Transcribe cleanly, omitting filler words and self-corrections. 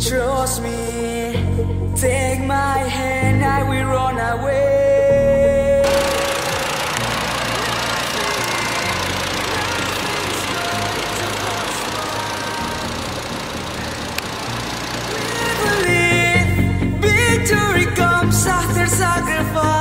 Trust me, take my hand, I will run away. We believe victory comes after sacrifice.